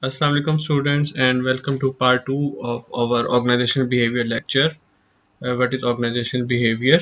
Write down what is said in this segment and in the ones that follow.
Assalamu alaikum students and welcome to part 2 of our organizational behavior lecture. What is organizational behavior?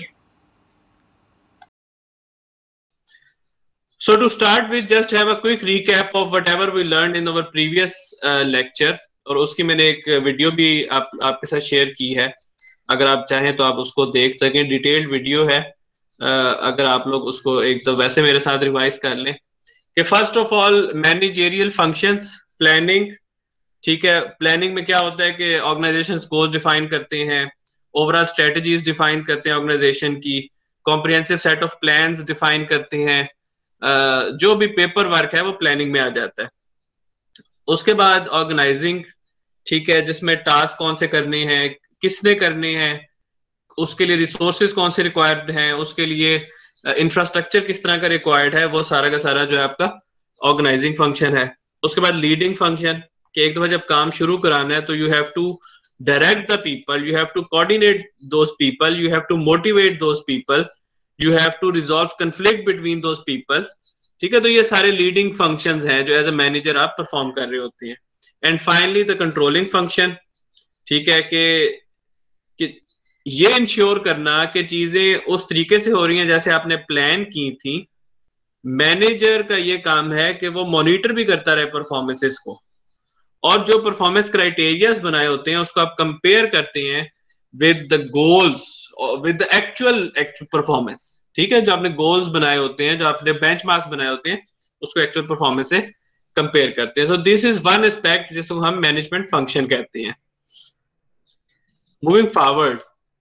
So to start with, just have a quick recap of whatever we learned in our previous lecture. और उसकी मैंने एक video भी आपके साथ share की है, अगर आप चाहें तो आप उसको देख सकें, डिटेल्ड वीडियो है। अगर आप लोग उसको एक तो वैसे मेरे साथ रिवाइज कर लें कि first of all managerial functions, planning. ठीक है, प्लानिंग में क्या होता है कि ऑर्गेनाइजेशंस गोल्स डिफाइन करते हैं, ओवरऑल स्ट्रेटजीज डिफाइन करते हैं ऑर्गेनाइजेशन की, comprehensive set of plans define करते हैं। जो भी पेपर वर्क है वो प्लानिंग में आ जाता है। उसके बाद ऑर्गेनाइजिंग, ठीक है, जिसमें टास्क कौन से करने हैं, किसने करने हैं, उसके लिए रिसोर्सेज कौन से रिक्वायर्ड हैं, उसके लिए इंफ्रास्ट्रक्चर किस तरह का रिक्वायर्ड है, वो सारा का सारा जो है आपका ऑर्गेनाइजिंग फंक्शन है। उसके बाद लीडिंग फंक्शन, कि एक दफा जब काम शुरू कराना है तो you have to direct the people, you have to coordinate those people, you have to motivate those people, you have to resolve conflict between those people. ठीक है, तो ये सारे लीडिंग फंक्शंस हैं जो एज अ मैनेजर आप perform कर रहे होते हैं। And finally the controlling function, ठीक है, कि ये इंश्योर करना कि चीजें उस तरीके से हो रही हैं जैसे आपने प्लान की थी। मैनेजर का ये काम है कि वो मॉनिटर भी करता रहे परफॉर्मेंसेस को, और जो परफॉर्मेंस क्राइटेरियाज बनाए होते हैं उसको आप कंपेयर करते हैं with the goals, with the actual performance. ठीक है, जो आपने गोल्स बनाए होते हैं, जो आपने बेंचमार्क्स बनाए होते हैं, उसको एक्चुअल परफॉर्मेंस से कंपेयर करते हैं। So this is one aspect जिसको हम मैनेजमेंट फंक्शन कहते हैं। Moving forward,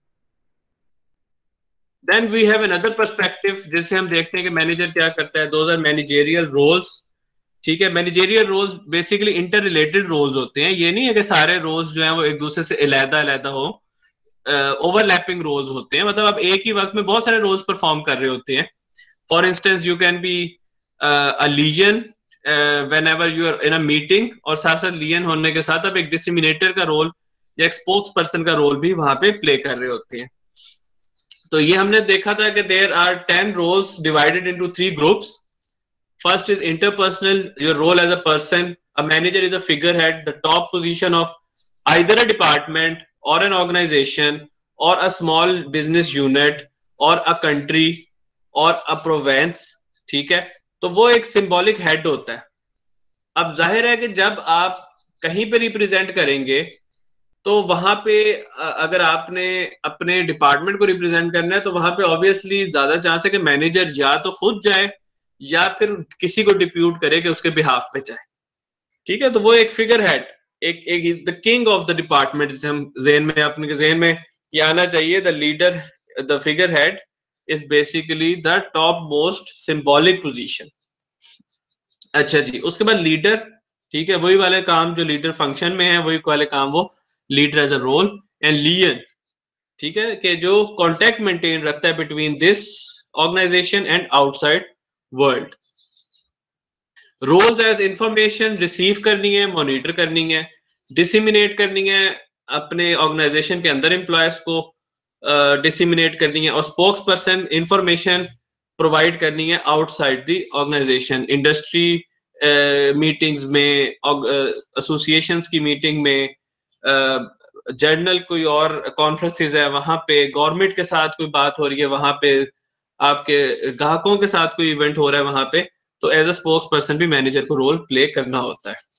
then we have another perspective जिससे हम देखते हैं कि मैनेजर क्या करता है। Those are managerial roles. ठीक है, managerial roles basically inter related roles होते हैं। ये नहीं है कि सारे रोल्स जो हैं वो एक दूसरे से अलग-अलग हो, ओवरलैपिंग रोल्स होते हैं। मतलब आप एक ही वक्त में बहुत सारे रोल्स परफॉर्म कर रहे होते हैं। For instance you can be a liaison whenever you are in a meeting, और साथ साथ लीजन होने के साथ आप एक डिसिमिनेटर का रोल या एक स्पोक्स पर्सन का रोल भी वहां पे प्ले कर रहे होते हैं। तो ये हमने देखा था कि there are 10 roles divided into 3 groups. First is interpersonal, your role as a person. A manager is a figurehead, the top position of either a department or an organization or a small business unit or a country or a province. ठीक है, तो वो एक symbolic head होता है। अब जाहिर है कि जब आप कहीं पे रिप्रेजेंट करेंगे तो वहां पे अगर आपने अपने डिपार्टमेंट को रिप्रेजेंट करना है तो वहां पे ऑब्वियसली ज्यादा चांस है कि मैनेजर या तो खुद जाए या फिर किसी को डिप्यूट करे कि उसके बिहाफ पे जाए। ठीक है, तो वो एक फिगर हेड, एक the king of the department, जिसे हम ज़हन में, अपने ज़हन में ये आना चाहिए। The leader, the figure head is basically the top most symbolic position. अच्छा जी, उसके बाद लीडर, ठीक है, वही वाले काम जो लीडर फंक्शन में है, वही वाले काम वो leader as a role. And liaison, ठीक है, कि जो कांटेक्ट मेंटेन रखता है between this organisation and outside world. Roles as information receive करनी है, मॉनिटर करनी है, डिसिमिनेट करनी है, अपने ऑर्गेनाइजेशन के अंदर एम्प्लॉयज को डिसिमिनेट करनी है, और स्पोक्स पर्सन इंफॉर्मेशन प्रोवाइड करनी है outside the organisation, industry meetings में, एसोसिएशंस की मीटिंग में, जर्नल कोई और कॉन्फ्रेंसेस है वहां पे, गवर्नमेंट के साथ कोई बात हो रही है वहां पे, आपके ग्राहकों के साथ कोई इवेंट हो रहा है वहां पे, तो एज अ स्पोक्स पर्सन भी मैनेजर को रोल प्ले करना होता है।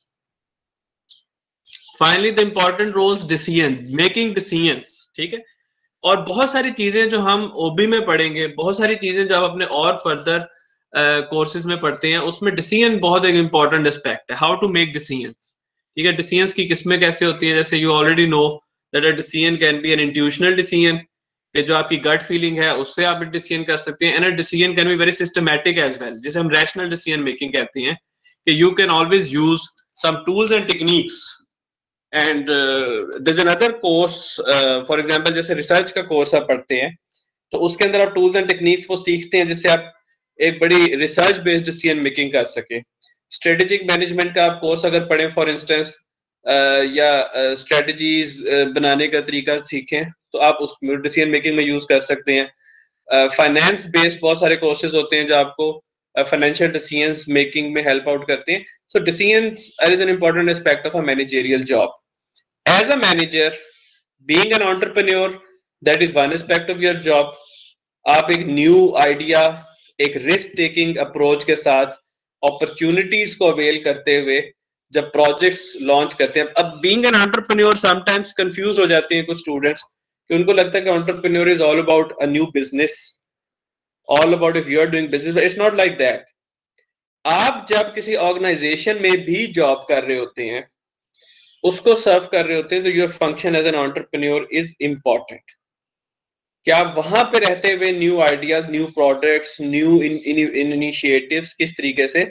Finally the important roles, decision making, decisions. ठीक है, और बहुत सारी चीजें जो हम ओबी में पढ़ेंगे, बहुत सारी चीजें जो आप अपने और फर्दर कोर्सेज में पढ़ते हैं, उसमें डिसीजन बहुत एक इंपॉर्टेंट एस्पेक्ट है। How to make decisions. ठीक है, डिसीजंस की किस्में कैसे होती हैं, जैसे you already know that a decision can be an intuitional decision, कि जो आपकी गट फीलिंग है उससे आप डिसीजन कर सकते हैं। And a decision can be very systematic as well, जिसे हम रैशनल डिसीजन मेकिंग कहते हैं, कि you can always use some tools and techniques. And there is another course, for example जैसे रिसर्च का कोर्स आप पढ़ते हैं, तो उसके अंदर आप टूल्स एंड टेक्निक्स को सीखते हैं जिससे आप एक बड़ी रिसर्च बेस्ड डिसीजन मेकिंग कर सके। स्ट्रेटेजिक मैनेजमेंट का आप कोर्स अगर पढ़ें फॉर इंस्टेंस, या स्ट्रेटजीज बनाने का तरीका सीखें, तो आप उसमें डिसीजन मेकिंग में यूज कर सकते हैं। फाइनेंस बेस्ड बहुत सारे कोर्सेज होते हैं जो आपको फाइनेंशियल डिसीजंस मेकिंग में हेल्प आउट करते हैं. So decisions is an important aspect of a managerial job. As a manager, being an entrepreneur, that is one aspect of your job. आप एक न्यू आइडिया, एक रिस्क टेकिंग अप्रोच के साथ opportunities को avail करते हुए जब प्रोजेक्ट्स लॉन्च करते हैं. अब being an entrepreneur sometimes confuse हो जाते हैं कुछ स्टूडेंट्स कि उनको लगता है कि entrepreneur is all about a new business, all about if you are doing business, but it's not like that. आप जब किसी ऑर्गेनाइजेशन में भी जॉब कर रहे होते हैं, उसको सर्व कर रहे होते हैं, तो your function as an entrepreneur is important. कि आप वहां पे रहते हुए new ideas, new products, new initiatives किस तरीके से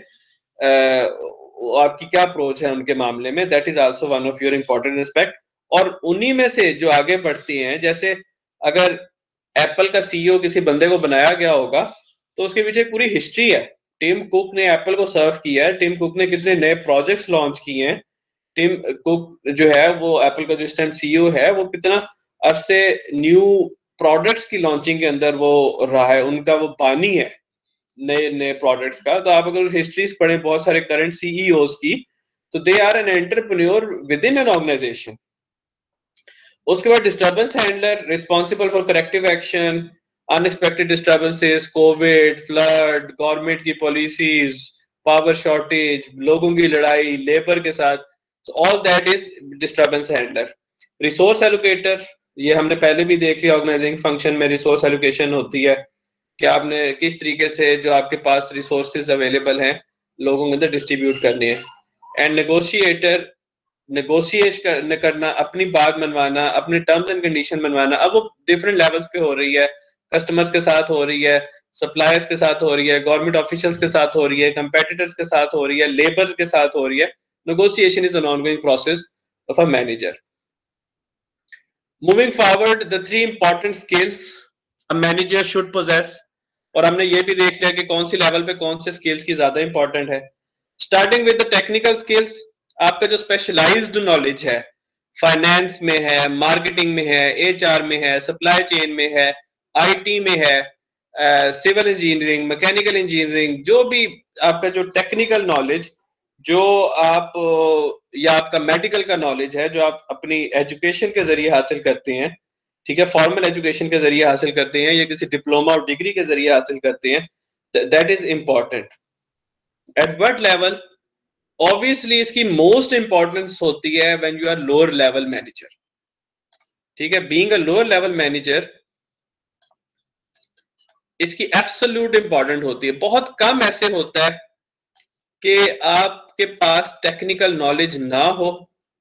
आपकी क्या अप्रोच है उनके मामले में, that is also one of your important aspect. और उन्हीं में से जो आगे बढ़ती हैं, जैसे अगर एप्पल का सीईओ किसी बंदे को बनाया गया होगा तो उसके पीछे पूरी हिस्ट्री है. टिम कुक ने एप्पल को सर्व किया है, टिम कुक ने कितने नए प्रोजेक्ट्स लॉन्च किए हैं, टिम कुक जो है वो एप्पल का जो इस टाइम सीईओ है वो कितना अरसे न्यू प्रोडक्ट्स की लॉन्चिंग के अंदर वो रहा है, उनका वो बानी है नए नए प्रोडक्ट्स का. तो आप अगर हिस्ट्रीज पढ़ें बहुत सारे करंट सीईओज की, तो they are an entrepreneur within an organization. उसके बाद disturbance handler, responsible for corrective action, unexpected disturbances, Covid, flood, government की पॉलिसीज, पावर शॉर्टेज, लोगों की लड़ाई लेबर के साथ, all that is disturbance handler. Resource allocator, ये हमने पहले भी देख लिया, ऑर्गेनाइजिंग फंक्शन में रिसोर्स एलोकेशन होती है कि आपने किस तरीके से जो आपके पास रिसोर्सेज अवेलेबल हैं लोगों के अंदर डिस्ट्रीब्यूट करने हैं. एंड नेगोशिएटर, नेगोशिएट करना, अपनी बात मनवाना, अपने टर्म्स एंड कंडीशन मनवाना. अब वो डिफरेंट लेवल्स पे हो रही है, कस्टमर्स के साथ हो रही है, सप्लायर्स के साथ हो रही है, गवर्नमेंट ऑफिशियल्स के साथ हो रही है, कंपेटिटर्स के साथ हो रही है, लेबर्स के साथ हो रही है. Negotiation is an ongoing process of a manager. Moving forward, the three important skills a manager should possess. और हमने ये भी देख लिया कि कौन सी लेवल पे कौन से स्किल्स की ज्यादा इंपॉर्टेंट है. Starting with the technical skills, आपका जो स्पेशलाइज्ड नॉलेज है, फाइनेंस में है, मार्केटिंग में है, एचआर में है, सप्लाई चेन में है, आईटी में है, सिविल इंजीनियरिंग, मैकेनिकल इंजीनियरिंग, जो भी आपका जो टेक्निकल नॉलेज जो आप या आपका मेडिकल का नॉलेज है जो आप अपनी एजुकेशन के जरिए हासिल करते हैं, ठीक है, फॉर्मल एजुकेशन के जरिए हासिल करते हैं या किसी डिप्लोमा और डिग्री के जरिए हासिल करते हैं, that is important. At what level? Obviously इसकी मोस्ट इंपॉर्टेंस होती है when you are lower level manager. ठीक है, being a lower level manager, इसकी एब्सोल्यूट इंपॉर्टेंट होती है. बहुत कम ऐसे होता है कि आपके पास टेक्निकल नॉलेज ना हो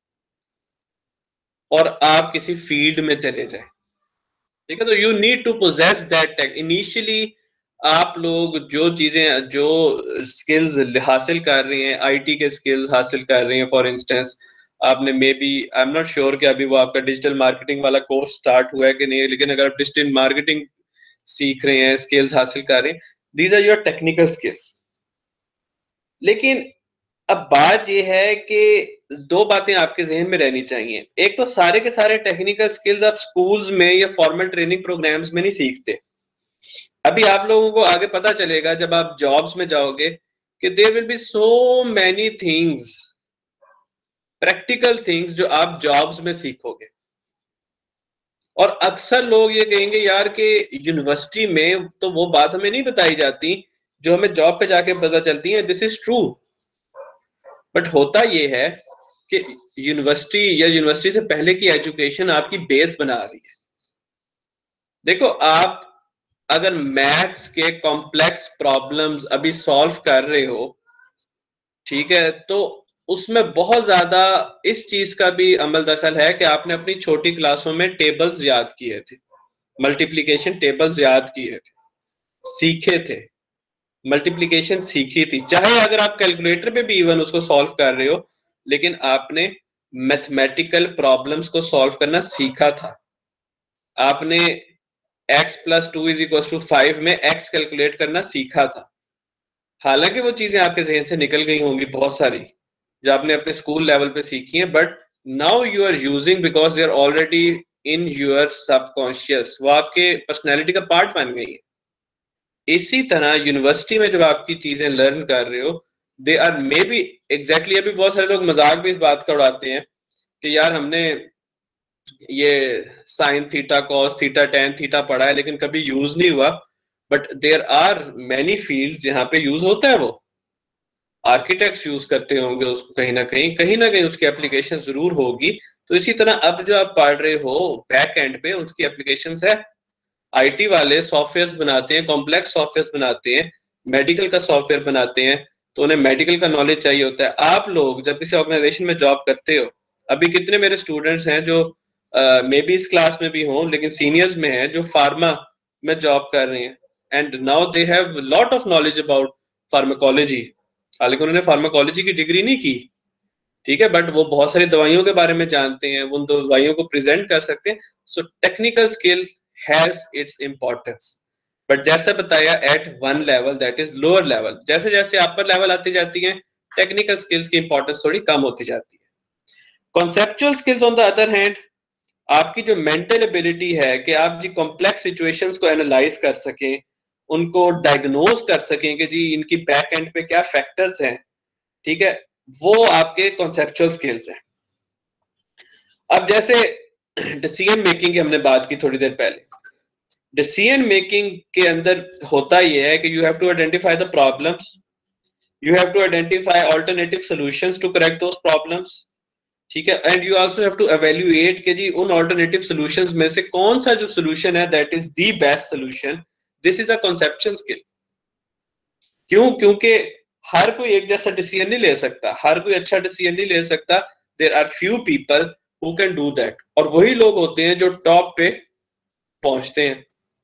और आप किसी फील्ड में चले जाएं. ठीक है, तो you need to possess that tech. Initially आप लोग जो चीजें, जो स्किल्स हासिल कर रहे हैं, आईटी के स्किल्स हासिल कर रहे हैं, फॉर इंस्टेंस आपने maybe, I am not sure कि अभी वो आपका डिजिटल मार्केटिंग वाला कोर्स स्टार्ट हुआ है कि नहीं, लेकिन अगर आप डिजिटल मार्केटिंग सीख रहे हैं, स्किल्स हासिल कर रहे हैं, these are your technical skills. लेकिन अब बात यह है कि दो बातें आपके जहन में रहनी चाहिए. एक तो सारे के सारे टेक्निकल स्किल्स आप स्कूल्स में या फॉर्मल ट्रेनिंग प्रोग्राम्स में नहीं सीखते. अभी आप लोगों को आगे पता चलेगा जब आप जॉब्स में जाओगे कि there will be so many things, practical things जो आप जॉब्स में सीखोगे. और अक्सर लोग ये कहेंगे यार कि यूनिवर्सिटी में तो वो बात हमें नहीं बताई जाती जो हमें जॉब पे जाके पता चलती है. दिस इज ट्रू, बट होता ये है कि यूनिवर्सिटी या यूनिवर्सिटी से पहले की एजुकेशन आपकी बेस बना रही है. देखो, आप अगर मैथ्स के कॉम्प्लेक्स प्रॉब्लम्स अभी सॉल्व कर रहे हो, ठीक है, तो उसमें बहुत ज्यादा इस चीज का भी अमल दखल है कि आपने अपनी छोटी क्लासों में टेबल्स याद किए थे, मल्टीप्लिकेशन टेबल्स याद किए थे, सीखे थे, मल्टीप्लिकेशन सीखी थी. चाहे अगर आप कैलकुलेटर पे भी इवन उसको सॉल्व कर रहे हो, लेकिन आपने मैथमेटिकल प्रॉब्लम्स को सॉल्व करना सीखा था. आपने x + 2 = 5 में x कैलकुलेट करना सीखा था. हालांकि वो चीजें आपके जहन से निकल गई होंगी बहुत सारी जो आपने अपने स्कूल लेवल पे सीखी हैं, but now you are using because they are already in your subconscious. वो आपके पर्सनैलिटी का पार्ट बन गई है. इसी तरह यूनिवर्सिटी में जब आपकी चीजें लर्न कर रहे हो, they are maybe exactly, अभी बहुत सारे लोग मजाक भी इस बात का उड़ाते हैं कि यार हमने ये sine theta cos theta tan theta पढ़ा है लेकिन कभी यूज नहीं हुआ, but there are many field जहां पे यूज होता है। वो आर्किटेक्ट्स यूज करते होंगे उसको, कहीं ना कहीं उसकी एप्लीकेशन जरूर होगी। तो इसी तरह अब जो आप पढ़ रहे हो बैक एंड पे उसकी एप्लीकेशंस है। आईटी वाले सॉफ्टवेयर बनाते हैं, कॉम्प्लेक्स सॉफ्टवेयर बनाते हैं, मेडिकल का सॉफ्टवेयर बनाते हैं, तो उन्हें मेडिकल का नॉलेज चाहिए होता है। आप लोग जब किसी ऑर्गेनाइजेशन में जॉब करते हो, अभी कितने मेरे स्टूडेंट्स हैं जो मे बी इस क्लास में भी हों लेकिन सीनियर्स में हैं जो फार्मा में जॉब कर रहे हैं, and now they have lot of knowledge about pharmacology. हालांकि उन्होंने फार्माकोलॉजी की डिग्री नहीं की, ठीक है, बट वो बहुत सारी दवाइयों के बारे में जानते हैं, वो उन दवाइयों को प्रेजेंट कर सकते हैं। So technical skill has its importance, but जैसा बताया at one level that is lower level. जैसे जैसे अपर लेवल आती जाती है टेक्निकल स्किल्स की इंपॉर्टेंस थोड़ी कम होती जाती है। Conceptual skills on the other hand, आपकी जो मेंटल एबिलिटी है कि आप जी कॉम्प्लेक्स सिचुएशंस को एनालाइज कर सकें, उनको डायग्नोज कर सकें कि जी इनकी बैक एंड पे क्या फैक्टर्स हैं, ठीक है, वो आपके कॉन्सेप्चुअल स्किल्स हैं। अब जैसे डिसीजन मेकिंग की हमने बात की थोड़ी देर पहले, डिसीजन मेकिंग के अंदर होता यह है कि you have to identify the problems, you have to identify alternative solutions to correct those problems, ठीक है, and you also have to evaluate कि जी उन ऑल्टरनेटिव सॉल्यूशंस में से कौन सा जो सॉल्यूशन है that is the best solution. This is a conceptual skill. क्यों? क्योंकि हर कोई एक जैसा डिसीजन नहीं ले सकता, हर कोई अच्छा डिसीजन नहीं ले सकता। There are few people who can do that, और वही लोग होते हैं जो टॉप पे पहुंचते हैं।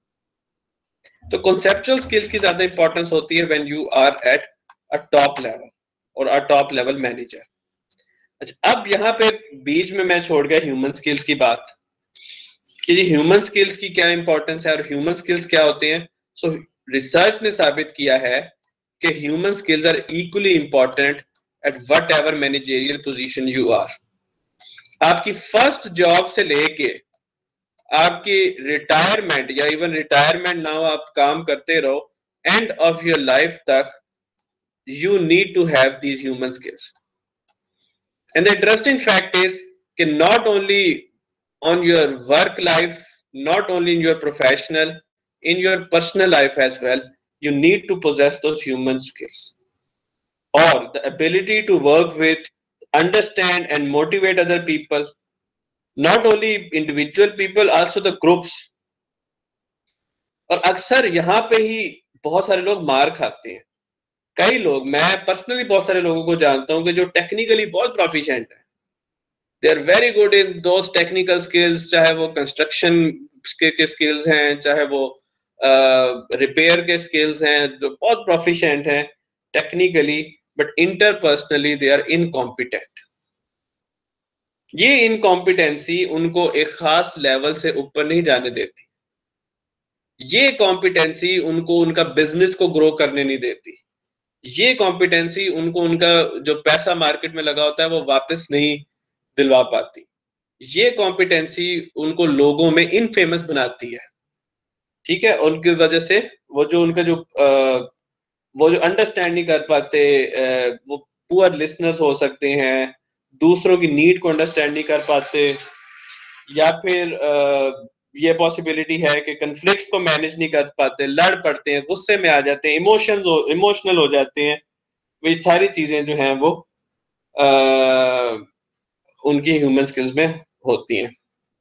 तो कॉन्सेप्चुअल स्किल्स की ज्यादा इंपॉर्टेंस होती है when you are at a top level और अ टॉप लेवल मैनेजर। अच्छा, अब यहाँ पे बीच में मैं छोड़ गया ह्यूमन स्किल्स की बात कि जी ह्यूमन स्किल्स की क्या इंपॉर्टेंस है और ह्यूमन स्किल्स क्या होते हैं। सो रिसर्च ने साबित किया है कि human skills are equally important at whatever managerial position you are. आपकी फर्स्ट जॉब से लेके आपकी रिटायरमेंट या इवन रिटायरमेंट ना हो, आप काम करते रहो, एंड ऑफ योर लाइफ तक you need to have these human skills. And the interesting fact is कि not only on your work life, not only in your professional, in your personal life as well, you need to possess those human skills, or the ability to work with, understand and motivate other people, not only individual people, also the groups। और अक्सर यहाँ पे ही बहुत सारे लोग मार खाते हैं। कई लोग, मैं पर्सनली बहुत सारे लोगों को जानता हूँ कि जो टेक्निकली बहुत प्रोफिशिएंट है, they are very good in those technical skills, चाहे वो कंस्ट्रक्शन के स्किल्स हैं, चाहे वो रिपेयर के स्किल्स हैं, जो बहुत प्रोफिशिएंट हैं technically, but interpersonally they are incompetent. ये इनकॉम्पिटेंसी उनको एक खास लेवल से ऊपर नहीं जाने देती, ये कॉम्पिटेंसी उनको उनका बिजनेस को ग्रो करने नहीं देती, ये कॉम्पिटेंसी उनको उनका जो पैसा मार्केट में लगा होता है वो वापस नहीं दिलवा पाती, ये कॉम्पिटेंसी उनको लोगों में इनफेमस बनाती है, ठीक है। उनकी वजह से वो जो उनका जो वो जो अंडरस्टैंड नहीं कर पाते, वो पुअर लिसनर्स हो सकते हैं, दूसरों की नीड को अंडरस्टैंड नहीं कर पाते, या फिर ये पॉसिबिलिटी है कि कन्फ्लिक्ट्स को मैनेज नहीं कर पाते, लड़ पड़ते हैं, गुस्से में आ जाते हैं, इमोशनल हो जाते हैं। ये सारी चीजें जो हैं वो उनकी ह्यूमन स्किल्स में होती हैं।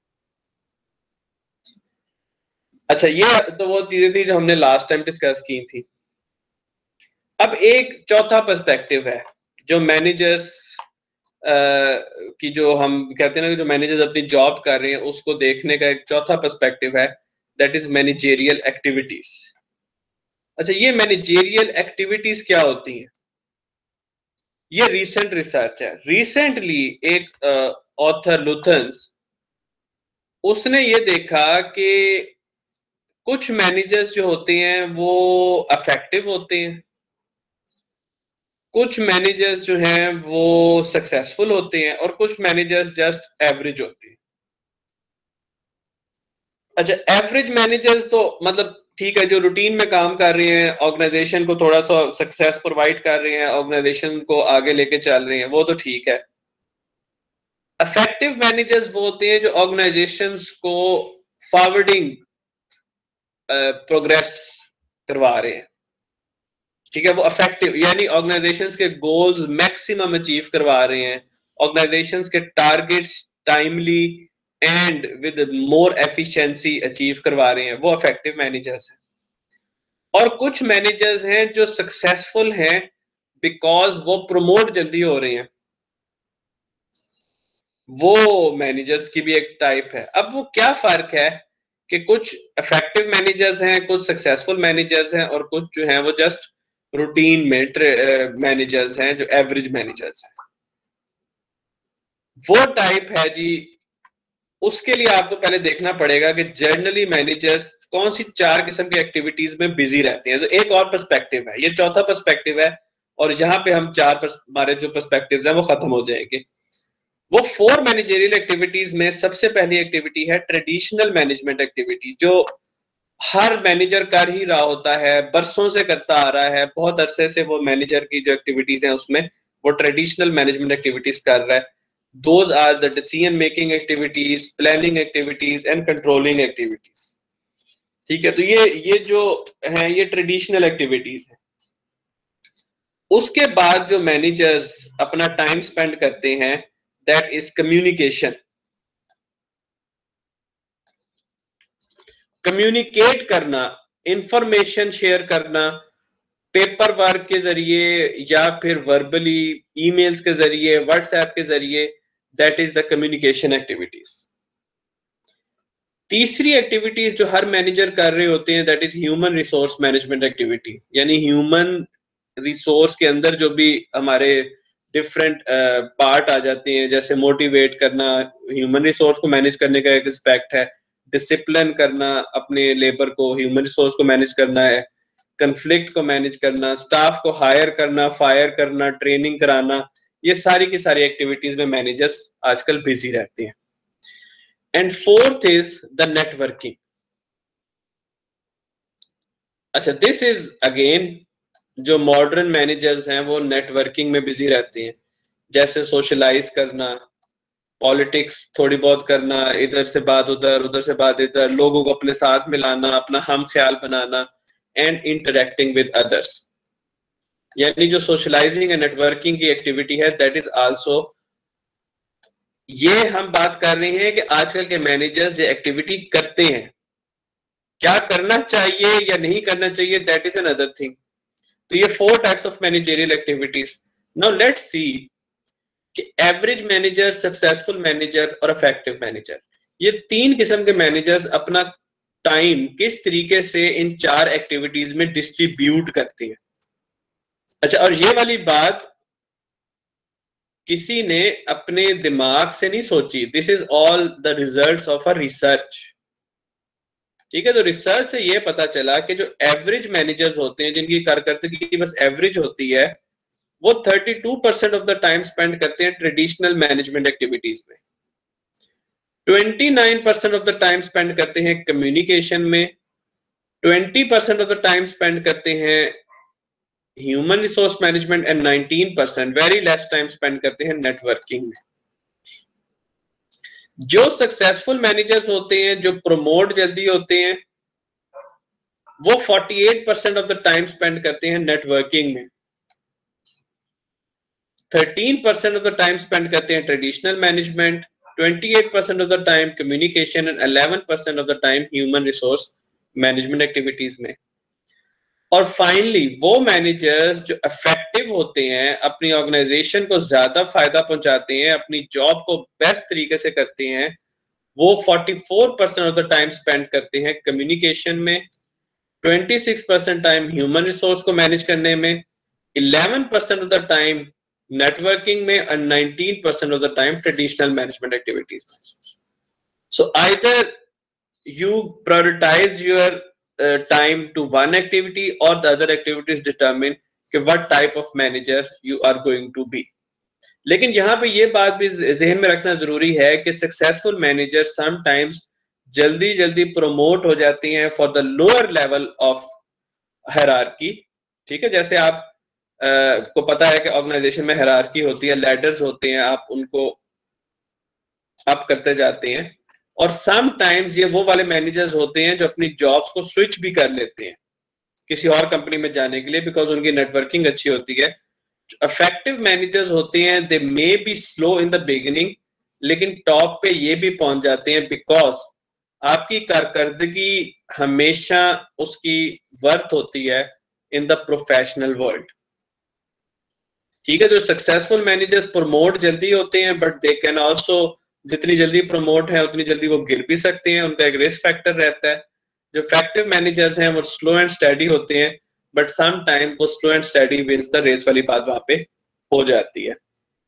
अच्छा, ये तो वो चीजें थी जो हमने लास्ट टाइम डिस्कस की थी। अब एक चौथा पर्सपेक्टिव है जो मैनेजर्स की, जो हम कहते हैं ना, जो मैनेजर्स अपनी जॉब कर रहे हैं उसको देखने का एक चौथा पर्सपेक्टिव है, दैट इज मैनेजेरियल एक्टिविटीज। अच्छा, ये मैनेजेरियल एक्टिविटीज क्या होती हैं? ये रीसेंट रिसर्च है। रिसेंटली एक ऑथर लुथन्स, उसने ये देखा कि कुछ मैनेजर्स जो होते हैं वो इफेक्टिव होते हैं, कुछ मैनेजर्स जो हैं वो सक्सेसफुल होते हैं, और कुछ मैनेजर्स जस्ट एवरेज होते हैं। अच्छा, एवरेज मैनेजर्स तो मतलब ठीक है, जो रूटीन में काम कर रहे हैं, ऑर्गेनाइजेशन को थोड़ा सा सक्सेस प्रोवाइड कर रहे हैं, ऑर्गेनाइजेशन को आगे लेके चल रहे हैं, वो तो ठीक है। इफेक्टिव मैनेजर्स वो होते हैं जो ऑर्गेनाइजेशंस को फॉरवर्डिंग प्रोग्रेस करवा रहे हैं। ठीक है, वो इफेक्टिव यानी ऑर्गेनाइजेशंस के गोल्स मैक्सिमम अचीव करवा रहे हैं, ऑर्गेनाइजेशंस के targets timely and with more efficiency achieve करवा रहे हैं, वो इफेक्टिव मैनेजर्स हैं। और कुछ मैनेजर्स हैं जो सक्सेसफुल हैं बिकॉज वो प्रमोट जल्दी हो रहे हैं, वो मैनेजर्स की भी एक टाइप है। अब वो क्या फर्क है कि कुछ इफेक्टिव मैनेजर्स हैं, कुछ सक्सेसफुल मैनेजर्स हैं, और कुछ जो हैं वो जस्ट रूटीन में मैनेजर्स हैं, जो एवरेज मैनेजर्स हैं। वो टाइप है जी, उसके लिए आपको पहले देखना पड़ेगा कि जर्नली मैनेजर्स कौन सी 4 किस्म की एक्टिविटीज में बिजी रहते हैं। तो एक और पर्सपेक्टिव है, ये चौथा पर्सपेक्टिव है, और यहाँ पे हम हमारे जो पर्सपेक्टिव्स हैं वो खत्म हो जाएंगे। वो 4 मैनेजरियल एक्टिविटीज में सबसे पहली एक्टिविटी है ट्रेडिशनल मैनेजमेंट एक्टिविटी, जो हर मैनेजर कर ही रहा होता है, बरसों से करता आ रहा है, बहुत अरसे से वो मैनेजर की जो एक्टिविटीज हैं उसमें वो ट्रेडिशनल मैनेजमेंट एक्टिविटीज कर रहा है। Those are the decision making activities, planning activities and controlling activities. ठीक है, तो ये जो है ये ट्रेडिशनल एक्टिविटीज है। उसके बाद जो मैनेजर्स अपना टाइम स्पेंड करते हैं, दैट इज कम्युनिकेशन। कम्युनिकेट करना, इंफॉर्मेशन शेयर करना, पेपर वर्क के जरिए या फिर वर्बली, ईमेल्स के जरिए, व्हाट्सएप के जरिए, that is the communication activities. तीसरी एक्टिविटीज जो हर मैनेजर कर रहे होते हैं, that is human resource management activity, यानी ह्यूमन रिसोर्स के अंदर जो भी हमारे डिफरेंट पार्ट आ जाते हैं, जैसे मोटिवेट करना, ह्यूमन रिसोर्स को मैनेज करने का एक एस्पेक्ट है, डिसिप्लिन करना अपने लेबर को, ह्यूमन रिसोर्स को मैनेज करना है, कंफ्लिक्ट को मैनेज करना, स्टाफ को हायर करना, फायर करना, ट्रेनिंग कराना, ये सारी की सारी एक्टिविटीज में मैनेजर्स आजकल बिजी रहते हैं। And fourth is the networking. अच्छा, दिस इज अगेन जो मॉडर्न मैनेजर्स हैं वो नेटवर्किंग में बिजी रहते हैं, जैसे सोशलाइज करना, पॉलिटिक्स थोड़ी बहुत करना, इधर से बात उधर, उधर से बात इधर, लोगों को अपने साथ मिलाना, अपना हम ख्याल बनाना, एंड इंटरेक्टिंग विद अदर्स। यानी जो सोशलाइजिंग एंड नेटवर्किंग की एक्टिविटी है, दैट इज आल्सो, ये हम बात कर रहे हैं कि आजकल के मैनेजर्स ये एक्टिविटी करते हैं, क्या करना चाहिए या नहीं करना चाहिए, दैट इज अनदर थिंग। तो ये 4 types of managerial activities. Now let's see कि एवरेज मैनेजर, सक्सेसफुल मैनेजर और इफेक्टिव मैनेजर, ये 3 किस्म के मैनेजर्स अपना टाइम किस तरीके से इन 4 एक्टिविटीज में डिस्ट्रीब्यूट करते हैं। अच्छा, और ये वाली बात किसी ने अपने दिमाग से नहीं सोची, this is all the results of a research. ठीक है, तो रिसर्च से ये पता चला कि जो एवरेज मैनेजर्स होते हैं, जिनकी कारकर्दगी बस एवरेज होती है, वो 32% ऑफ द टाइम स्पेंड करते हैं ट्रेडिशनल मैनेजमेंट एक्टिविटीज में, 29% ऑफ द टाइम स्पेंड करते हैं कम्युनिकेशन में, 20% ऑफ द टाइम स्पेंड करते हैं human resource management, and 19% very less time spend करते हैं नेटवर्किंग में। जो सक्सेसफुल मैनेजर्स होते हैं, जो प्रमोट जल्दी होते हैं, वो 48% ऑफ द टाइम स्पेंड करते हैं नेटवर्किंग में, 13% ऑफ द टाइम स्पेंड करते हैं traditional management, 28% of the time communication, and 11% of the time human resource management activities में। और फाइनली वो मैनेजर्स जो इफेक्टिव होते हैं, अपनी ऑर्गेनाइजेशन को ज्यादा फायदा पहुंचाते हैं, अपनी जॉब को बेस्ट तरीके से करते हैं, वो 44% ऑफ द टाइम स्पेंड करते हैं कम्युनिकेशन में, 26% टाइम ह्यूमन रिसोर्स को मैनेज करने में, 11% ऑफ द टाइम नेटवर्किंग में, और 19% of the time traditional management activities में। So either you prioritize your time to one activity, or the other activities determine कि what type of manager you are going to be। लेकिन यहाँ पे ये बात भी जहन में रखना जरूरी है कि सक्सेसफुल मैनेजर समटाइम्स जल्दी जल्दी प्रमोट हो जाती हैं for the lower level of hierarchy. ठीक है, जैसे आप को पता है कि ऑर्गेनाइजेशन में हायरार्की होती है, लैडर्स होते हैं, आप उनको अप करते जाते हैं। और सम टाइम्स ये वो वाले मैनेजर्स होते हैं जो अपनी जॉब्स को स्विच भी कर लेते हैं किसी और कंपनी में जाने के लिए, बिकॉज उनकी नेटवर्किंग अच्छी होती है। इफेक्टिव मैनेजर्स होते हैं, they may be slow in the beginning, लेकिन टॉप पे ये भी पहुंच जाते हैं बिकॉज आपकी कारकर्दगी हमेशा उसकी वर्थ होती है इन द प्रोफेशनल वर्ल्ड। ठीक है, जो सक्सेसफुल मैनेजर्स प्रमोट जल्दी होते हैं, बट दे कैन ऑल्सो, जितनी जल्दी प्रमोट है उतनी जल्दी वो गिर भी सकते हैं, उनका एक रिस्क फैक्टर रहता है। जो इफेक्टिव मैनेजर्स हैं वो स्लो एंड स्टडी होते हैं, बट सम टाइम वो slow and steady wins the race वाली बात वहां पे हो जाती है।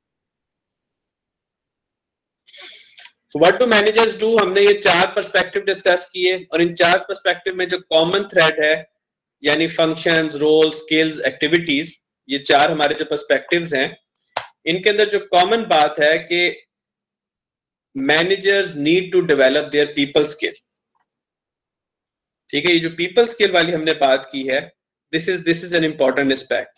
व्हाट डू मैनेजर्स डू, हमने ये 4 पर्सपेक्टिव डिस्कस किए, और इन 4 पर्सपेक्टिव में जो कॉमन थ्रेड है, यानी फंक्शंस, रोल, स्किल्स, एक्टिविटीज, ये 4 हमारे जो पर्सपेक्टिव्स हैं, इनके अंदर जो कॉमन बात है कि managers need to develop their people skill. ठीक है, ये जो पीपल स्किल वाली हमने बात की है, this is an important aspect.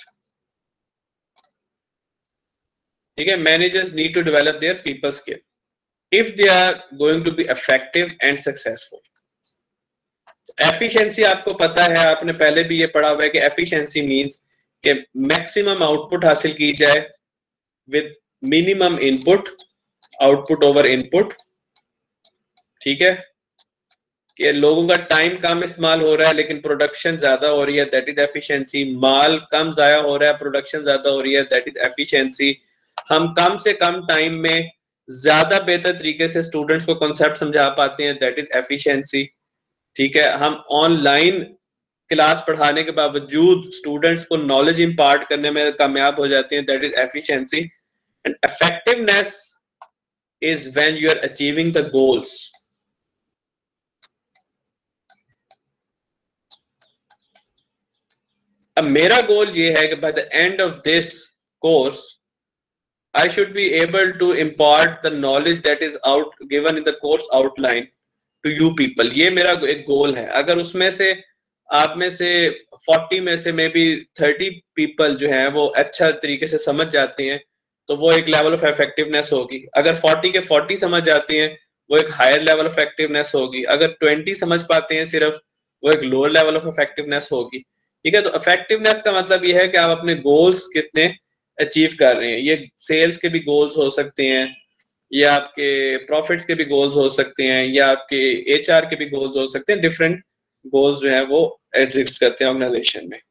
ठीक है, managers need to develop their people skill if they are going to be effective and successful. Efficiency आपको पता है, आपने पहले भी ये पढ़ा हुआ है कि एफिशिएंसी मींस कि मैक्सिमम आउटपुट हासिल की जाए with minimum input, output over input. ठीक है, कि लोगों का टाइम कम इस्तेमाल हो रहा है लेकिन प्रोडक्शन ज्यादा हो रही है, दैट इज एफिशिएंसी। माल कम जाया हो रहा है, प्रोडक्शन ज्यादा हो रही है, दैट इज एफिशिएंसी। हम कम से कम टाइम में ज्यादा बेहतर तरीके से स्टूडेंट्स को कॉन्सेप्ट समझा पाते हैं, दैट इज एफिशिएंसी। ठीक है, हम ऑनलाइन क्लास पढ़ाने के बावजूद स्टूडेंट्स को नॉलेज इंपार्ट करने में कामयाब हो जाते हैं, that is efficiency. And effectiveness is when you are achieving the goals. अब मेरा गोल ये है कि by the end of this course I should be able to impart the knowledge that is given in the course outline to you people. ये मेरा एक गोल है। अगर उसमें से आप में से 40 में से मे बी 30 पीपल जो हैं वो अच्छा तरीके से समझ जाते हैं, तो वो एक लेवल ऑफ इफेक्टिवनेस होगी। अगर 40 के 40 समझ जाते हैं, वो एक हायर लेवल ऑफ इफेक्टिवनेस होगी। अगर 20 समझ पाते हैं सिर्फ, वो एक लोअर लेवल ऑफ इफेक्टिवनेस होगी। ठीक है, तो इफेक्टिवनेस का मतलब ये है कि आप अपने गोल्स कितने अचीव कर रहे हैं। ये सेल्स के भी गोल्स हो सकते हैं, या आपके प्रॉफिट्स के भी गोल्स हो सकते हैं, या आपके एचआर के भी गोल्स हो सकते हैं। डिफरेंट गोल्स जो है वो एग्जिस्ट करते हैं ऑर्गेनाइजेशन में।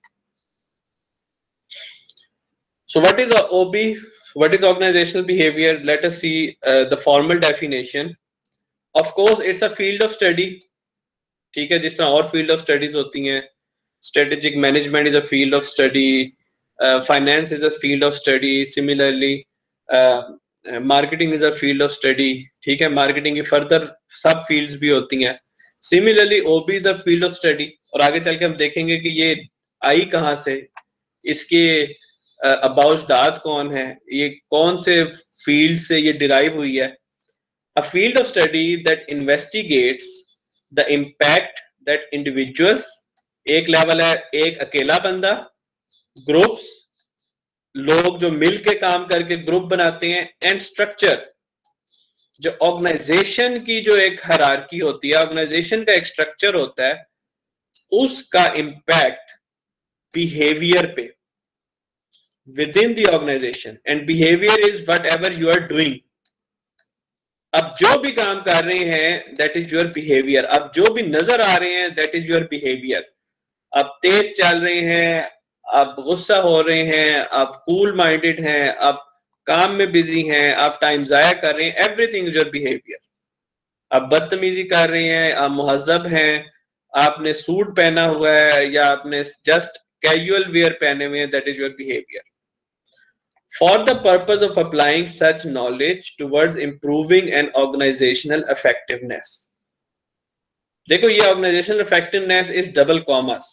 So what is OB, what is organizational behaviour? Let us see the formal definition. Of course it's a field of study. ठीक है, जिस तरह और फील्ड ऑफ स्टडीज होती हैं, strategic management is a field of study, finance is a field of study, similarly marketing is a field of study. ठीक है, marketing की further सब fields भी होती हैं। Similarly OB is a field of study, और आगे चल के हम देखेंगे कि ये आई कहाँ से, इसके अबाउजदाद कौन है, ये कौन से फील्ड से ये डिराइव हुई है। A field of study that investigates the impact that individuals, एक लेवल है एक अकेला बंदा, ग्रुप्स, लोग जो मिल के काम करके ग्रुप बनाते हैं, एंड स्ट्रक्चर, जो ऑर्गेनाइजेशन की जो एक हायरार्की होती है, ऑर्गेनाइजेशन का एक स्ट्रक्चर होता है, उसका इम्पैक्ट बिहेवियर पे within the organization. And behaviour is whatever you are doing. अब जो भी काम कर रहे हैं दैट इज योर बिहेवियर। अब जो भी नजर आ रहे हैं दैट इज योर बिहेवियर। अब तेज चल रहे हैं, आप गुस्सा हो रहे हैं, आप कूल माइंडेड हैं, आप काम में बिजी हैं, आप टाइम जाया कर रहे हैं, एवरीथिंग इज योर बिहेवियर। आप बदतमीजी कर रहे हैं, आप मुहज्जब हैं, आपने सूट पहना हुआ है या आपने जस्ट कैजुअल वेयर पहने हुए हैं, that is your behaviour. For the purpose of applying such knowledge towards improving an organizational effectiveness. देखो, ये organizational effectiveness is double commerce.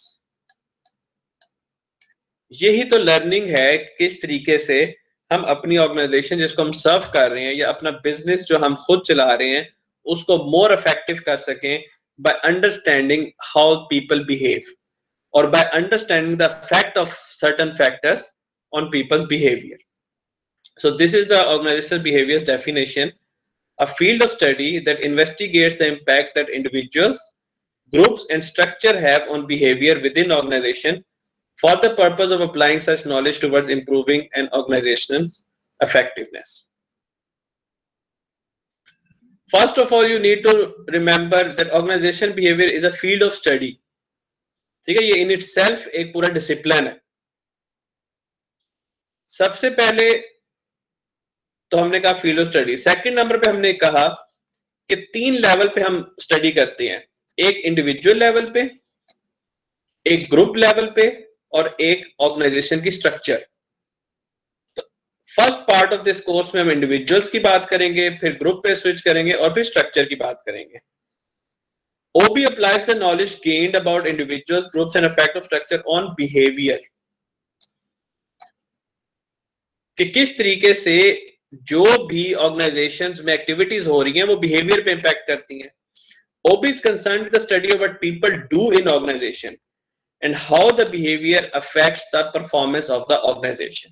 यही तो लर्निंग है, किस तरीके से हम अपनी ऑर्गेनाइजेशन जिसको हम सर्व कर रहे हैं, या अपना बिजनेस जो हम खुद चला रहे हैं, उसको मोर इफेक्टिव कर सकें by understanding how people behave और by understanding the effect of certain factors on people's behaviour. So this is the organizational behaviors definition, a field of study that investigates the impact that individuals, groups and structure have on behavior within organization for the purpose of applying such knowledge towards improving an organization's effectiveness. First of all, you need to remember that organizational behavior is a field of study. ठीक है, ये in itself एक पूरा discipline है. सबसे पहले तो हमने कहा field of study. Second number पे हमने कहा कि 3 लेवल पे हम स्टडी करते हैं, एक इंडिविजुअल लेवल पे, एक ग्रुप लेवल पे और एक ऑर्गेनाइजेशन की स्ट्रक्चर. तो first part of this course में हम इंडिविजुअल्स की बात करेंगे, फिर ग्रुप पे स्विच करेंगे और फिर स्ट्रक्चर की बात करेंगे. OB applies the knowledge gained about individuals, groups and effect of structure on behavior. कि किस तरीके से जो भी ऑर्गेनाइजेशंस में एक्टिविटीज हो रही हैं वो बिहेवियर पे इंपैक्ट करती हैं. OB is concerned with the study of what people do in organization and how the behavior affects the performance of the organization.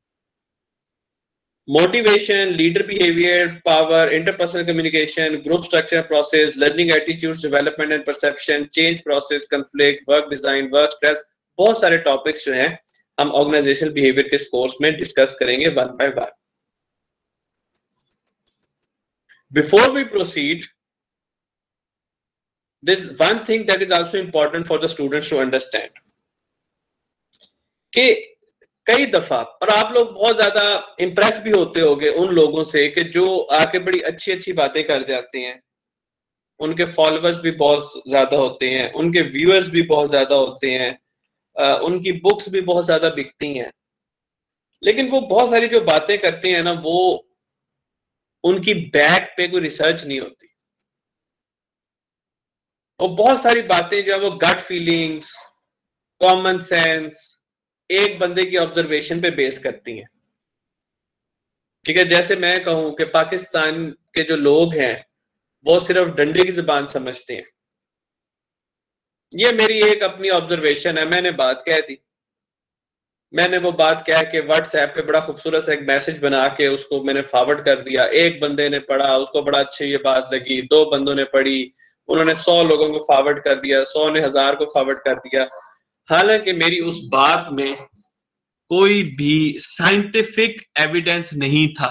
Motivation, leader behavior, power, interpersonal communication, group structure process, learning attitudes, development and perception, change process, conflict, work design, work stress, बहुत सारे topics जो हैं हम organisational behaviour के इस course में discuss करेंगे one by one. Before we proceed, there's one thing that is also important for the students to understand. कि कई दफा, और आप लोग बहुत ज्यादा इंप्रेस भी होते होंगे उन लोगों से कि जो आके बड़ी अच्छी अच्छी बातें कर जाते हैं, उनके फॉलोअर्स भी बहुत ज्यादा होते हैं, उनके व्यूअर्स भी बहुत ज्यादा होते हैं, उनकी बुक्स भी बहुत ज्यादा बिकती हैं, लेकिन वो बहुत सारी जो बातें करते हैं ना, वो उनकी बैक पे कोई रिसर्च नहीं होती. और बहुत सारी बातें जो है वो गट फीलिंग्स, कॉमन सेंस, एक बंदे की ऑब्जर्वेशन पे बेस करती हैं. ठीक है, जैसे मैं कहूं कि पाकिस्तान के जो लोग हैं वो सिर्फ डंडे की जुबान समझते हैं. ये मेरी एक अपनी ऑब्जर्वेशन है, मैंने बात कह दी, मैंने वो बात कह के व्हाट्सएप पे बड़ा खूबसूरत सा एक मैसेज बना के उसको मैंने फॉरवर्ड कर दिया. एक बंदे ने पढ़ा, उसको बड़ा अच्छी ये बात लगी, 2 बंदों ने पढ़ी, उन्होंने 100 लोगों को फॉरवर्ड कर दिया, 100 ने 1000 को फॉरवर्ड कर दिया. हालांकि मेरी उस बात में कोई भी साइंटिफिक एविडेंस नहीं था,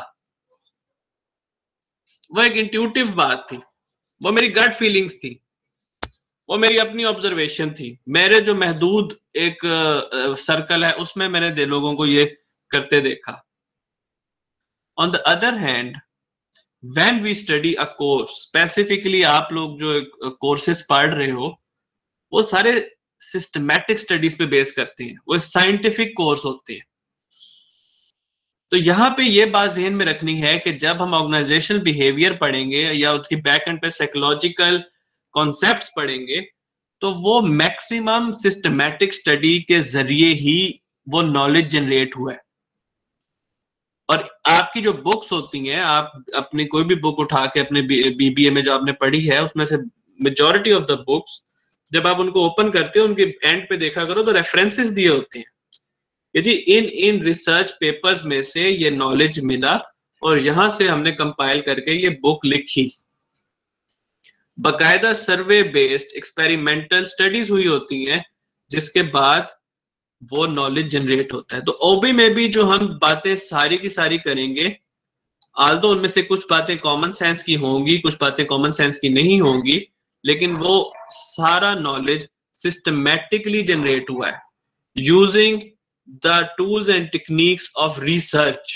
वो एक इंट्यूटिव बात थी, वो मेरी गट फीलिंग्स थी, वो मेरी अपनी ऑब्जर्वेशन थी. मेरे जो महदूद एक सर्कल है उसमें मैंने लोगों को ये करते देखा. On the other hand, when we study a course, specifically आप लोग जो कोर्सेज पढ़ रहे हो वो सारे सिस्टमैटिक स्टडीज पे बेस करते हैं, वो साइंटिफिक कोर्स होते हैं. तो यहाँ पे ये बात ज़हन में रखनी है कि जब हम ऑर्गेनाइजेशनल बिहेवियर पढ़ेंगे या उसकी बैक एंड पे साइकोलॉजिकल कॉन्सेप्ट्स पढ़ेंगे, तो वो मैक्सिमम सिस्टमैटिक स्टडी के जरिए ही वो नॉलेज जनरेट हुआ है. और आपकी जो बुक्स होती हैं, आप अपनी कोई भी बुक उठा के अपने BBA में जो आपने पढ़ी है उसमें से मेजॉरिटी ऑफ द बुक्स जब आप उनको ओपन करते हो उनके एंड पे देखा करो तो रेफरेंसेस दिए होते हैं कि जी इन रिसर्च पेपर्स में से ये नॉलेज मिला और यहाँ से हमने कंपाइल करके ये बुक लिखी. बाकायदा सर्वे बेस्ड एक्सपेरिमेंटल स्टडीज हुई होती हैं जिसके बाद वो नॉलेज जनरेट होता है. तो OB में भी जो हम बातें सारी की सारी करेंगे, आल्दो उनमें से कुछ बातें कॉमन सेंस की होंगी, कुछ बातें कॉमन सेंस की नहीं होंगी, लेकिन वो सारा नॉलेज सिस्टमैटिकली जनरेट हुआ है using the tools and techniques of research.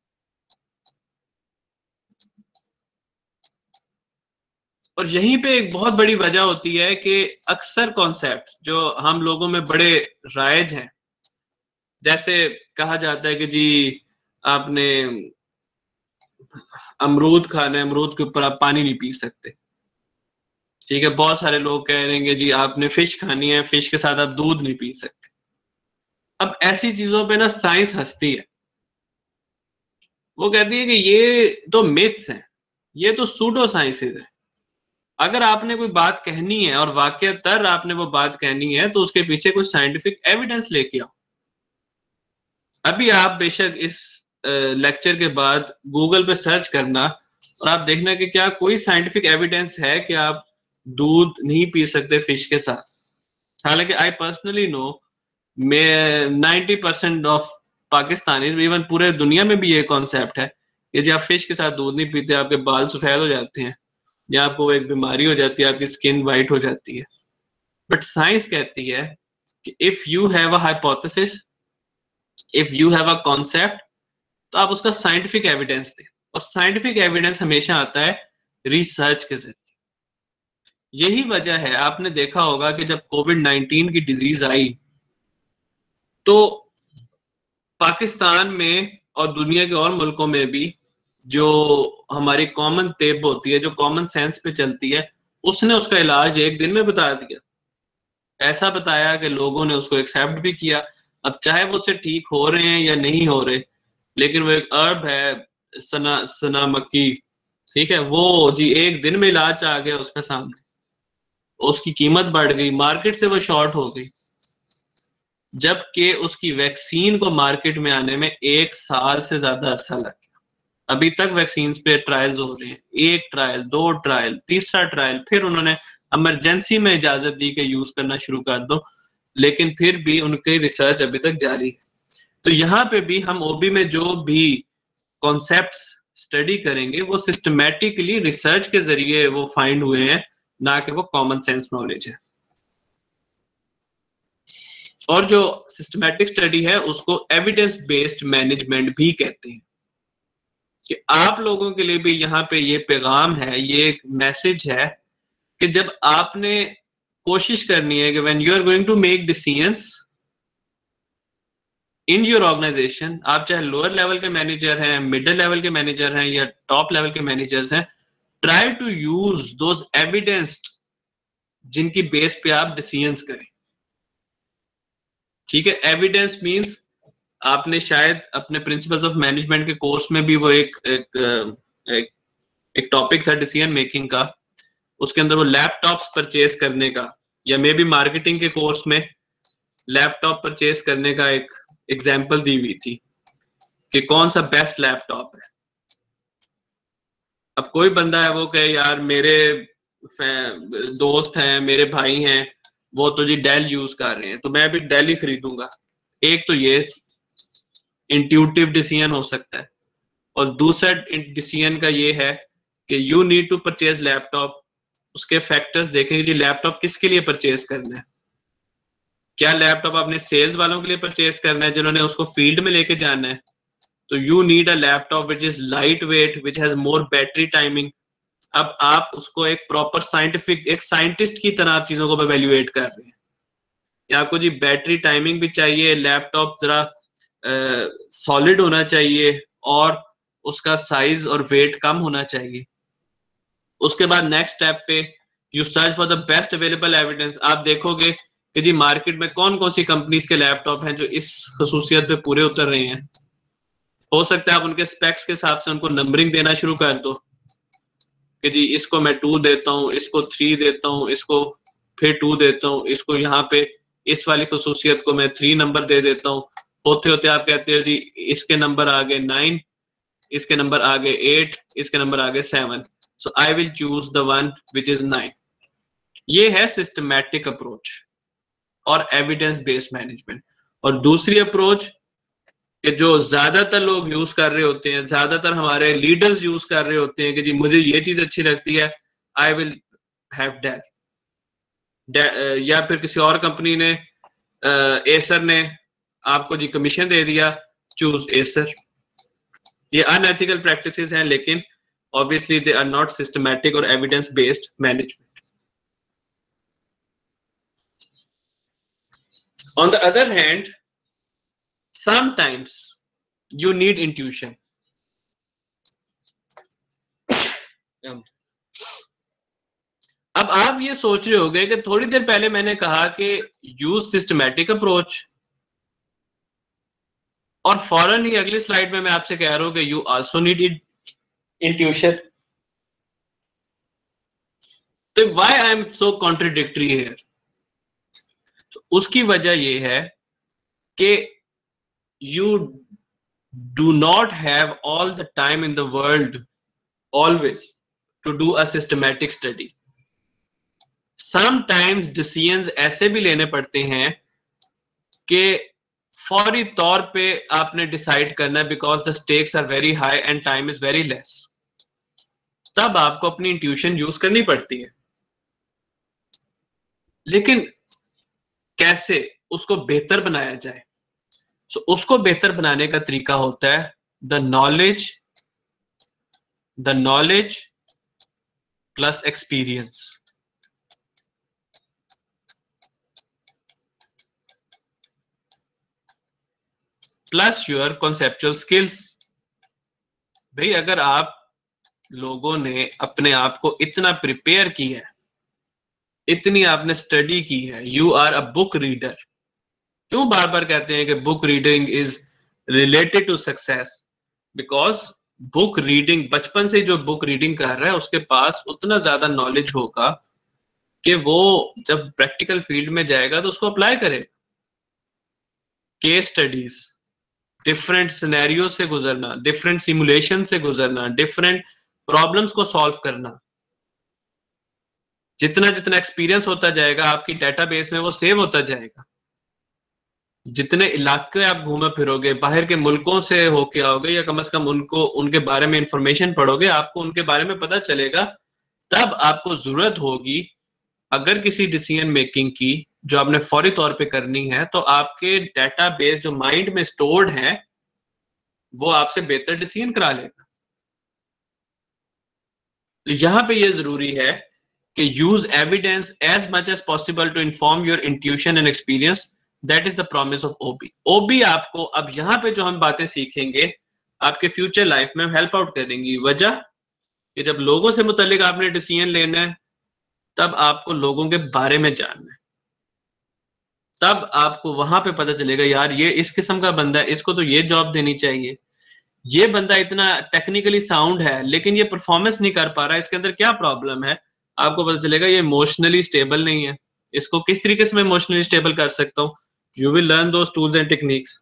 और यहीं पे एक बहुत बड़ी वजह होती है कि अक्सर कॉन्सेप्ट जो हम लोगों में बड़े राइज हैं, जैसे कहा जाता है कि जी आपने अमरूद खाना है, अमरूद के ऊपर आप पानी नहीं पी सकते. ठीक है, बहुत सारे लोग कह रहे हैं जी आपने फिश खानी है, फिश के साथ आप दूध नहीं पी सकते. अब ऐसी चीजों पे ना साइंस हंसती है, वो कहती है कि ये तो मिथ्स हैं, ये तो सूडो साइंसेस है, अगर आपने कोई बात कहनी है और वाकईतर आपने वो बात कहनी है, तो उसके पीछे कुछ साइंटिफिक एविडेंस लेके आओ। अभी आप बेशक इस लेक्चर के बाद गूगल पे सर्च करना और आप देखना कि क्या कोई साइंटिफिक एविडेंस है कि आप दूध नहीं पी सकते फिश के साथ। हालांकि आई पर्सनली नो, मैं 90% ऑफ पाकिस्तानी, इवन पूरे दुनिया में भी ये कॉन्सेप्ट है कि जब आप फिश के साथ दूध नहीं पीते आपके बाल सफेद हो जाते हैं या आपको एक बीमारी हो जाती है, आपकी स्किन वाइट हो जाती है। बट साइंस कहती है कि if you have a hypothesis, if you have a concept, तो आप उसका साइंटिफिक एविडेंस दें। और साइंटिफिक एविडेंस हमेशा आता है रिसर्च के जरिए। यही वजह है, आपने देखा होगा कि जब कोविड-19 की डिजीज आई तो पाकिस्तान में और दुनिया के और मुल्कों में भी जो हमारी कॉमन तेब होती है, जो कॉमन सेंस पे चलती है, उसने उसका इलाज एक दिन में बता दिया। ऐसा बताया कि लोगों ने उसको एक्सेप्ट भी किया। अब चाहे वो उससे ठीक हो रहे हैं या नहीं हो रहे, लेकिन वो एक अर्ब है, सना मक्की, ठीक है, वो जी एक दिन में इलाज आ गया उसका सामने, उसकी कीमत बढ़ गई, मार्केट से वो शॉर्ट हो गई, जबकि उसकी वैक्सीन को मार्केट में आने में 1 साल से ज्यादा अरसा लग गया। अभी तक वैक्सीन पे ट्रायल्स हो रहे हैं, 1 ट्रायल, 2 ट्रायल, तीसरा ट्रायल, फिर उन्होंने इमरजेंसी में इजाजत दी कि यूज करना शुरू कर दो, लेकिन फिर भी उनकी रिसर्च अभी तक जारी है। तो यहाँ पे भी हम ओबी में जो भी कॉन्सेप्ट्स स्टडी करेंगे वो सिस्टमैटिकली रिसर्च के जरिए वो फाइंड हुए हैं, ना कि वो कॉमन सेंस नॉलेज है। और जो सिस्टमैटिक स्टडी है उसको एविडेंस बेस्ड मैनेजमेंट भी कहते हैं। कि आप लोगों के लिए भी यहाँ पे ये पैगाम है, ये एक मैसेज है कि जब आपने कोशिश करनी है कि when you are going to make decisions in your organization, आप चाहे लोअर लेवल के मैनेजर हैं, मिडिल लेवल के मैनेजर हैं या टॉप लेवल के मैनेजर्स हैं, try to use those evidenced जिनकी बेस पे आप डिसीजंस करें। ठीक है, एविडेंस मींस आपने शायद अपने प्रिंसिपल्स ऑफ मैनेजमेंट के कोर्स में भी वो एक टॉपिक था डिसीजन मेकिंग का, उसके अंदर वो लैपटॉप्स परचेज करने का, या मे बी मार्केटिंग के कोर्स में लैपटॉप परचेज करने का एक एग्जांपल दी हुई थी कि कौन सा बेस्ट लैपटॉप है। अब कोई बंदा है वो कहे यार मेरे दोस्त हैं, मेरे भाई हैं, वो तो जी डेल यूज कर रहे हैं तो मैं भी डेल ही खरीदूंगा। एक तो ये इंट्यूटिव डिसीजन हो सकता है, और दूसरा डिसीजन का ये है कि you need to purchase laptop. उसके फैक्टर्स देखेंगे जी लैपटॉप किसके लिए परचेज करना है। क्या लैपटॉप आपने सेल्स वालों के लिए परचेज करना है जिन्होंने उसको फील्ड में लेके जाना है, तो you need a laptop which is light weight, which has more battery timing. अब आप उसको एक प्रॉपर साइंटिफिक, एक साइंटिस्ट की तरह आप चीजों को इवेल्युएट कर रहे हैं कि आपको जी बैटरी टाइमिंग भी चाहिए, लैपटॉप जरा सॉलिड होना चाहिए और उसका साइज और वेट कम होना चाहिए। उसके बाद नेक्स्ट स्टेप पे you search for the best available evidence. आप देखोगे कि जी मार्केट में कौन कौन सी कंपनीज के लैपटॉप हैं जो इस खसूसियत पे पूरे उतर रहे हैं। हो सकता है आप उनके स्पेक्स के हिसाब से उनको नंबरिंग देना शुरू कर दो कि जी इसको मैं 2 देता हूँ, इसको 3 देता हूँ, इसको फिर 2 देता हूँ, इसको यहाँ पे इस वाली खसूसियत को मैं 3 नंबर दे देता हूँ। होते होते आप कहते हो जी इसके नंबर आ गए 9, इसके नंबर आ गए 8, इसके नंबर आ गए 7, so I will choose the one which is 9। ये है सिस्टमैटिक अप्रोच और एविडेंस बेस्ड मैनेजमेंट। और दूसरी अप्रोच कि जो ज्यादातर लोग यूज कर रहे होते हैं, ज्यादातर हमारे लीडर्स यूज कर रहे होते हैं कि जी मुझे ये चीज अच्छी लगती है, आई विल हैव डेल, या फिर किसी और कंपनी ने, एसर ने आपको जी कमीशन दे दिया, चूज एसर। ये अनएथिकल प्रैक्टिसेस हैं, लेकिन obviously they are not systematic और evidence based management. On the other hand, sometimes you need intuition. अब आप ये सोच रहे होंगे कि थोड़ी देर पहले मैंने कहा कि यूज सिस्टमैटिक अप्रोच, और फौरन ही अगली स्लाइड में मैं आपसे कह रहा हूं कि यू आल्सो नीड इंट्यूशन। तो why I am so contradictory here, तो उसकी वजह ये है कि you do not have all the time in the world always to do a systematic study. Sometimes decisions ऐसे भी लेने पड़ते हैं कि फौरी तौर पे आपने डिसाइड करना है because the stakes are very high and time is very less, तब आपको अपनी इंट्यूशन यूज करनी पड़ती है। लेकिन कैसे उसको बेहतर बनाया जाए, तो उसको बेहतर बनाने का तरीका होता है the knowledge plus experience plus your conceptual skills. भाई अगर आप लोगों ने अपने आप को इतना प्रिपेयर किया है, इतनी आपने स्टडी की है, you are a book reader. क्यों बार बार कहते हैं कि book reading is related to success? Because book reading, बचपन से जो बुक रीडिंग कर रहा है उसके पास उतना ज्यादा नॉलेज होगा कि वो जब प्रैक्टिकल फील्ड में जाएगा तो उसको अप्लाई करे। केस स्टडीज, डिफरेंट सिनेरियो से गुजरना, डिफरेंट सिमुलेशन से गुजरना, डिफरेंट प्रॉब्लम्स को सॉल्व करना, जितना जितना एक्सपीरियंस होता जाएगा आपकी डेटाबेस में वो सेव होता जाएगा। जितने इलाके आप घूमे फिरोगे, बाहर के मुल्कों से होके आओगे या कम से कम उनके बारे में इंफॉर्मेशन पढ़ोगे, आपको उनके बारे में पता चलेगा। तब आपको जरूरत होगी अगर किसी डिसीजन मेकिंग की जो आपने फौरी तौर पे करनी है, तो आपके डेटाबेस जो माइंड में स्टोर्ड है वो आपसे बेहतर डिसीजन करा लेगा। तो यहां पे ये जरूरी है कि use evidence as much as possible to inform your intuition and experience. That is the promise of OB. OB आपको अब यहाँ पे जो हम बातें सीखेंगे आपके फ्यूचर लाइफ में हेल्प आउट करेंगी। वजह कि जब लोगों से मुतालिक आपने डिसीजन लेना है, तब आपको लोगों के बारे में जानना है, तब आपको वहां पे पता चलेगा यार ये इस किस्म का बंदा है, इसको तो ये जॉब देनी चाहिए। ये बंदा इतना टेक्निकली साउंड है लेकिन ये परफॉर्मेंस नहीं कर पा रहा है, इसके अंदर क्या प्रॉब्लम है? आपको पता चलेगा ये इमोशनली स्टेबल नहीं है, इसको किस तरीके से मैं इमोशनली स्टेबल कर सकता हूँ। You will learn those tools and techniques.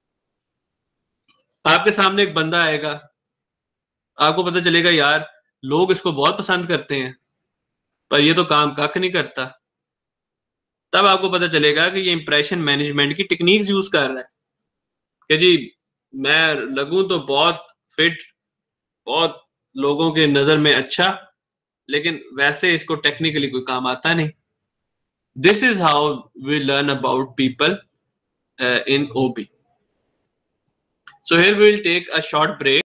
आपके सामने एक बंदा आएगा, आपको पता चलेगा यार लोग इसको बहुत पसंद करते हैं पर ये तो काम कख नहीं करता, तब आपको पता चलेगा कि ये इंप्रेशन मैनेजमेंट की टेक्निक्स यूज कर रहा है कि जी मैं लगूं तो बहुत फिट, बहुत लोगों के नजर में अच्छा, लेकिन वैसे इसको टेक्निकली कोई काम आता नहीं। This is how we learn about people in OB. So here we will take a short break.